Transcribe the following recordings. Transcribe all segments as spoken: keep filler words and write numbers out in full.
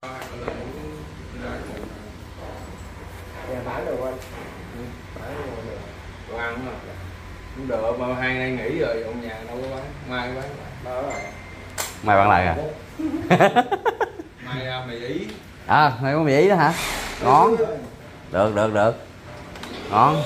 Nhà bán được anh. Bán được. Đồ ăn mà. Không được mà hai nay nghỉ rồi, ông nhà đâu có bán, mai bán. Đó rồi. Mày bạn lại à? Mai ra mày ý. À, mày có mì ý đó hả? Ngon. Được được được. Ngon.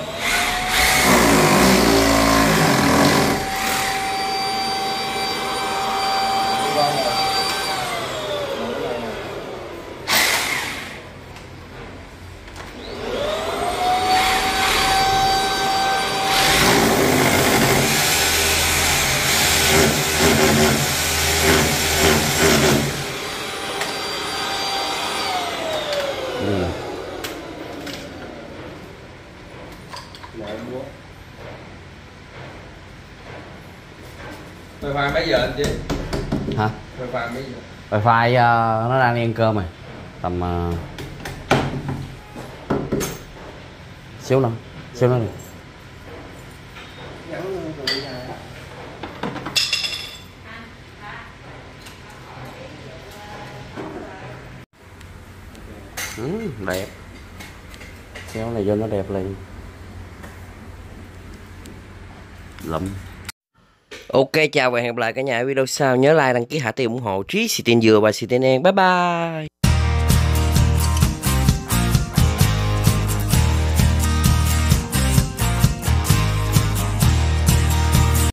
Ừ. Wifi mấy giờ anh chị? Hả? Wifi mấy giờ? Wifi uh, nó đang đi ăn cơm rồi. Tầm uh... xíu nữa, xíu nữa đi. Ừ, đẹp. Kéo này vô nó đẹp liền. Lụm. Ok, chào và hẹn gặp lại cả nhà ở video sau. Nhớ like, đăng ký, hạ tiền ủng hộ Trí, Xì Tin Dừa và Xì Tin Em. Bye bye.